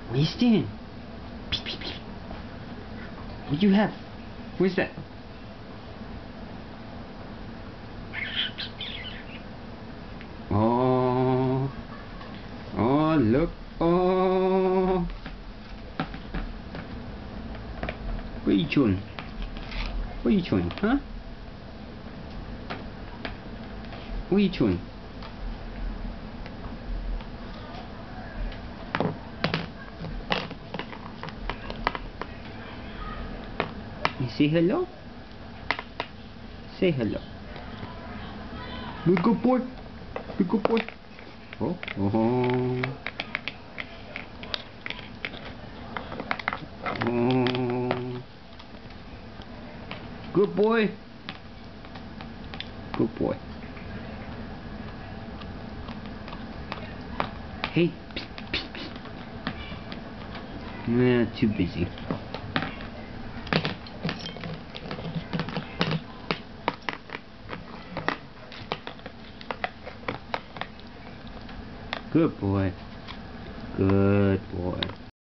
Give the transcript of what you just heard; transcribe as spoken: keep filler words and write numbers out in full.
Winston! What do you have? Where's that? Oh, oh, look, oh. What are you chewing? What are you chewing, huh? What are you chewing? You say hello? Say hello. Good, good boy. Good, good boy. Oh, oh. Oh. Good boy. Good boy. Hey. Nah, too busy. Good boy. Good boy.